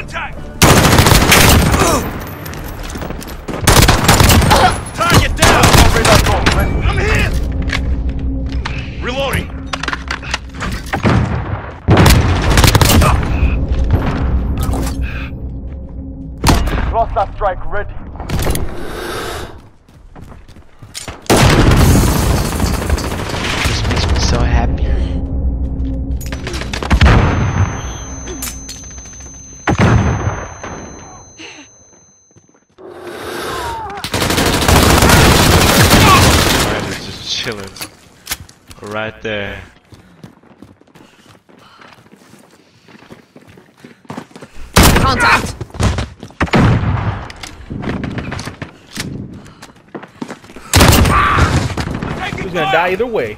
Contact! Target down! I'm here! Reloading! Cluster strike ready. This makes me so happy. They're just chilling right there. Contact! He's gonna die either way.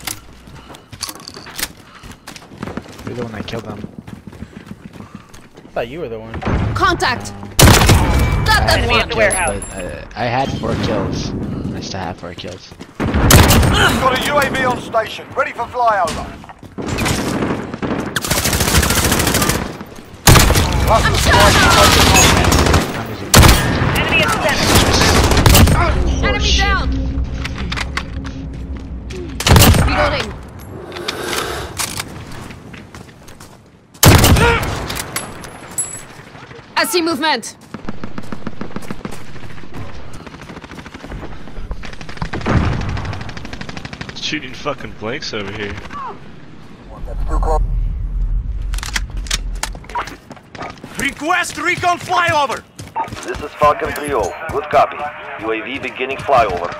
You're the one that killed him. I thought you were the one. Contact! Got that Enemy one! at the warehouse. I had 4 kills. I still have 4 kills. Got a UAV on station, ready for flyover. I'm shot! Enemy at center. Enemy down! Reloading. I see movement. Shooting fucking blanks over here. Request recon flyover! This is Falcon 3-0. Good copy. UAV beginning flyover.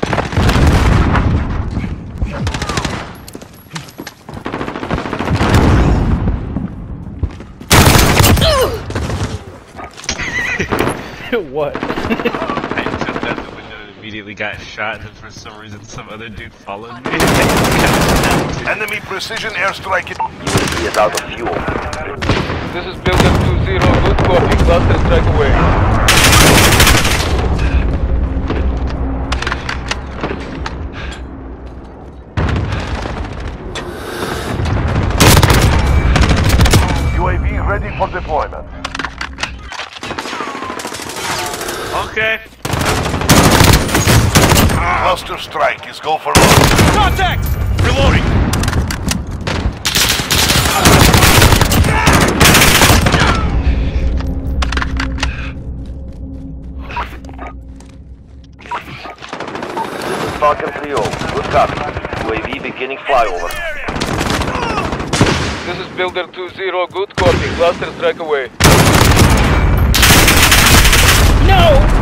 What? I jumped out the window and immediately got shot, and then for some reason some other dude followed me. Enemy precision airstrike. UAV is out of fuel. This is Builder 2-0, good copy, cluster strike away. UAV ready for deployment. Okay. Cluster strike is go for more. Contact! Reloading! Falcon 3-0. Good copy. UAV beginning flyover. This is Builder 2-0, good copy, cluster strike away. No!